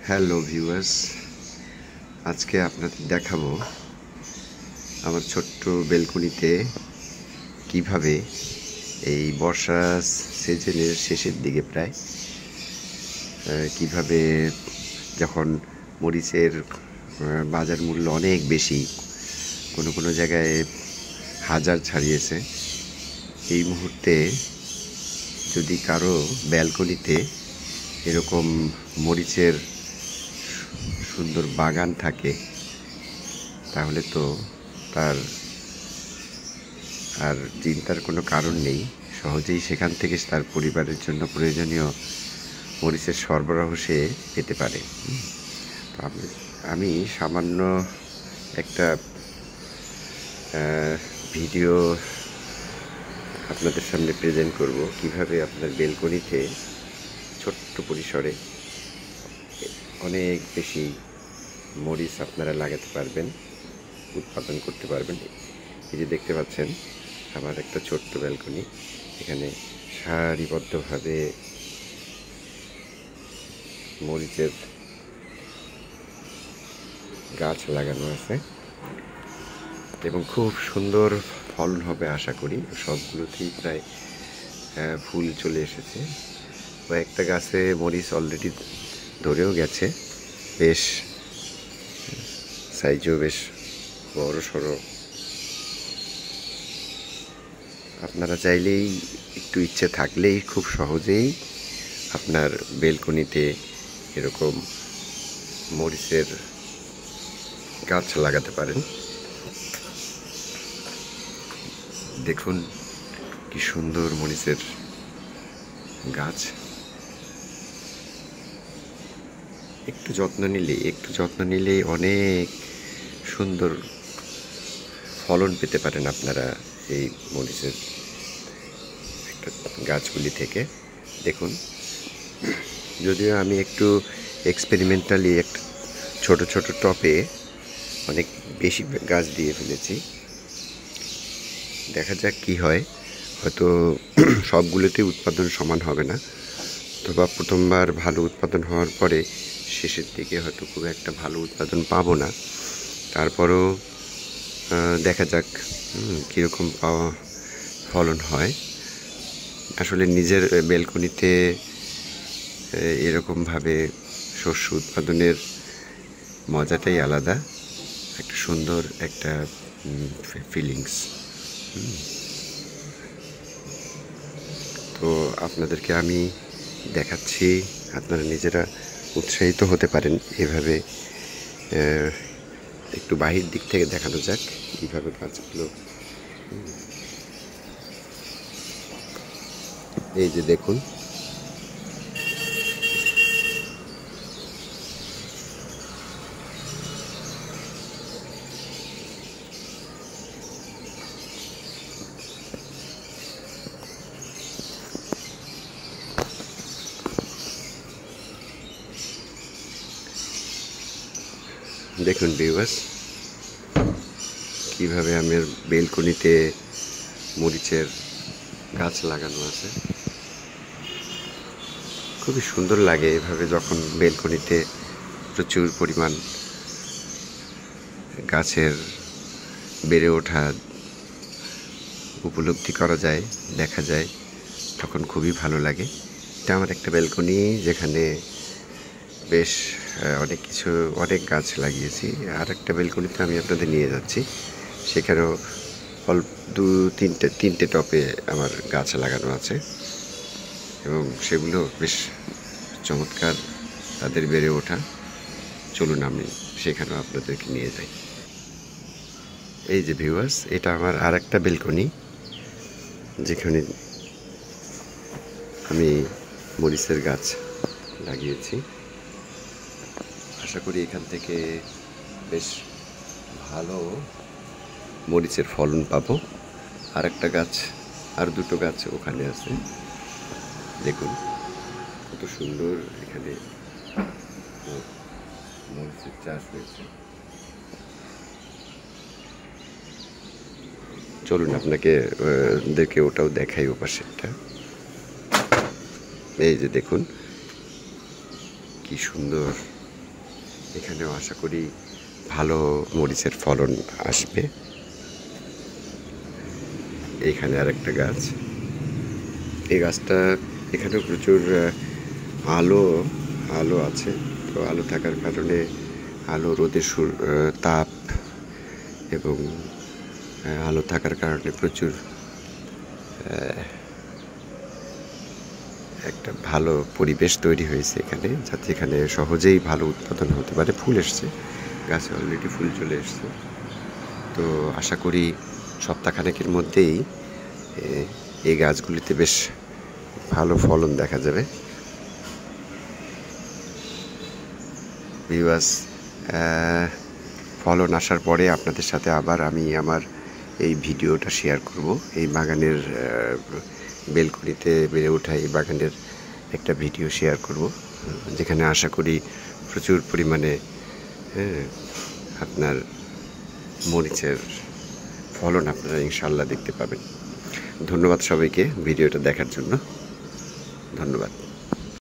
Hello viewers, আজকে আপনাদের দেখাবো আমার ছোট্ট বেলকনিতে কিভাবে এই বর্ষা সিজনের শেষের দিকে প্রায় কিভাবে যখন মরিচের বাজার মূল্য অনেক বেশি, কোনো কোনো জায়গায় হাজার ছাড়িয়েছে, এই মুহূর্তে যদি কারো ব্যালকনিতে এরকম মরিচের সুন্দর বাগান থাকে তাহলে তো তার আর চিন্তার কোনো কারণ নেই। সহজেই সেখান থেকে তার পরিবারের জন্য প্রয়োজনীয় মরিচের সরবরাহ সে পেতে পারে। তো আমি সামান্য একটা ভিডিও আপনাদের সামনে প্রেজেন্ট করব কিভাবে আপনার বেলকনিতে ছোট্ট পরিসরে অনেক বেশি মরিচ আপনারা লাগাতে পারবেন, উৎপাদন করতে পারবেন। এই যে দেখতে পাচ্ছেন আমার একটা ছোট্ট ব্যালকনি, এখানে সারিবদ্ধভাবে মরিচের গাছ লাগানো আছে এবং খুব সুন্দর ফলন হবে আশা করি। সবগুলোতেই প্রায় ফুল চলে এসেছে। কয়েকটা গাছে মরিচ অলরেডি ধরেও গেছে, বেশ সাইজও বেশ বড় সড়ো। আপনারা চাইলেই, একটু ইচ্ছে থাকলেই খুব সহজেই আপনার বেলকনিতে এরকম মরিচের গাছ লাগাতে পারেন। দেখুন কি সুন্দর মরিচের গাছ। একটু যত্ন নিলেই অনেক সুন্দর ফলন পেতে পারেন আপনারা এই মরিচের একটা গাছগুলি থেকে। দেখুন, যদিও আমি একটু এক্সপেরিমেন্টালি একটা ছোট ছোট টপে অনেক বেশি গাছ দিয়ে ফেলেছি, দেখা যাক কি হয়। হয়তো সবগুলোতে উৎপাদন সমান হবে না, অথবা প্রথমবার ভালো উৎপাদন হওয়ার পরে শেষের দিকে হয়তো খুব একটা ভালো উৎপাদন পাবো না। তারপরও দেখা যাক কীরকম ফলন হয়। আসলে নিজের বেলকনিতে এরকমভাবে শস্য উৎপাদনের মজাটাই আলাদা, একটা সুন্দর একটা ফিলিংস। তো আপনাদেরকে আমি দেখাচ্ছি, আপনারা নিজেরা উৎসাহিত হতে পারেন। এভাবে একটু বাহির দিক থেকে দেখানো যাক কীভাবে গাছগুলো। এই যে দেখুন, দেখুন ভিউয়ার্স, কীভাবে আমার বেলকনিতে মরিচের গাছ লাগানো আছে। খুবই সুন্দর লাগে এভাবে যখন বেলকনিতে প্রচুর পরিমাণ গাছের বেড়ে ওঠা উপলব্ধি করা যায়, দেখা যায়, তখন খুবই ভালো লাগে। এটা আমার একটা বেলকনি যেখানে বেশ অনেক গাছ লাগিয়েছি। আর একটা বেলকনিতে আমি আপনাদের নিয়ে যাচ্ছি, সেখানেও তিনটে টপে আমার গাছ লাগানো আছে এবং সেগুলো বেশ চমৎকার তাদের বেড়ে ওঠা। চলুন আমি সেখানেও আপনাদেরকে নিয়ে যাই। এই যে ভিউয়ার্স, এটা আমার আর একটা বেলকনি যেখানে আমি মরিচের গাছ লাগিয়েছি। আশা করি এখান থেকে বেশ ভালো মরিচের ফলন পাবো। আর দুটো গাছ ওখানে আছে। দেখুন কত সুন্দর এখানে মরিচের চাষ হয়েছে। চলুন আপনাকে দেখে ওটাও দেখাই, ও পাশেরটা। এই যে দেখুন কি সুন্দর এখানেও আশা করি ভালো মরিচের ফলন আসবে। এইখানে আরেকটা গাছ, এই গাছটা এখানেও প্রচুর আলো আলো আছে। তো আলো থাকার কারণে আলো রোদের তাপ এবং আলো থাকার কারণে প্রচুর একটা ভালো পরিবেশ তৈরি হয়েছে এখানে, যাতে এখানে সহজেই ভালো উৎপাদন হতে পারে। ফুল এসছে, গাছে অলরেডি ফুল চলে এসছে। তো আশা করি সপ্তাহখানেকের মধ্যেই এই গাছগুলিতে বেশ ভালো ফলন দেখা যাবে। ভিউয়ার্স, ফলন আসার পরে আপনাদের সাথে আবার আমি আমার এই ভিডিওটা শেয়ার করব। এই বাগানের বেলকনিতে বেড়ে ওঠা এই বাগানের একটা ভিডিও শেয়ার করব, যেখানে আশা করি প্রচুর পরিমাণে আপনার মরিচের ফলন আপনারা ইনশাল্লাহ দেখতে পাবেন। ধন্যবাদ সবাইকে ভিডিওটা দেখার জন্য। ধন্যবাদ।